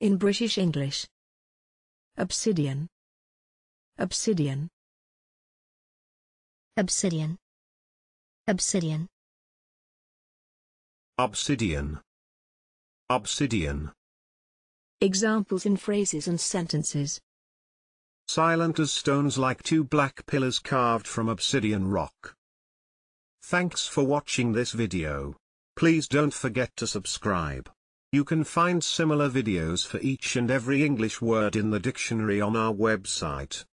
In British English. Obsidian. Obsidian. Obsidian. Obsidian. Obsidian. Obsidian. Examples in phrases and sentences. Silent as stones like two black pillars carved from obsidian rock. Thanks for watching this video. Please don't forget to subscribe. You can find similar videos for each and every English word in the dictionary on our website.